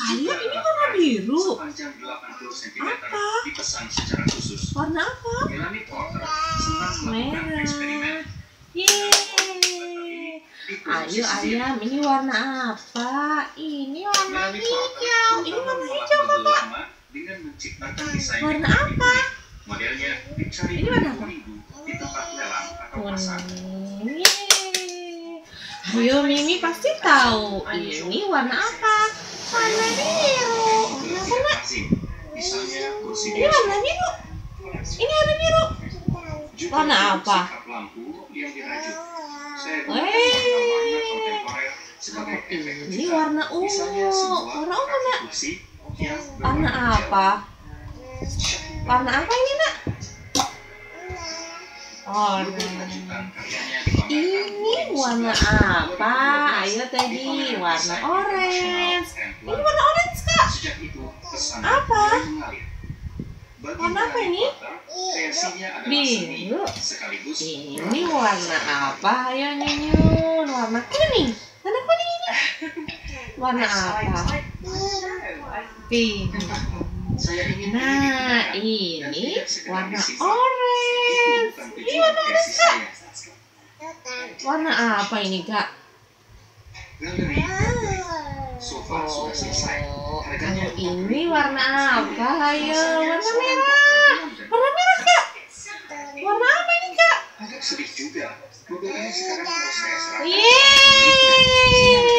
Ayo, ini warna biru. Apa? Warna apa? Merah. Yeay. Ayo ayam, ini warna apa? Ini warna hijau. Ini warna hijau kakak. Warna apa? Ini warna apa? Kuning. Ayo Mimi pasti tahu. Ini warna apa? Warna biru. Warna apa? Ini warna biru. Ini warna biru. Warna apa? Ini warna ungu. Warna ungu nak. Warna apa? Warna apa ini nak? Oh, ini warna apa? Ayo tadi warna orange. Ini warna orange kak. Apa? Warna apa ini? Biru. Ini warna apa? Ayo nyunyun. Warna kuning. Warna kuning ini. Warna apa? Pink. Nah, ini warna orange. Ini warna orange kak. Warna apa ini kak? Kalau ini warna apa? Ayo, warna merah. Warna merah kak. Warna apa ini kak? Agak sedih juga. Mobilnya sekarang mau saya serahkan. Yeay.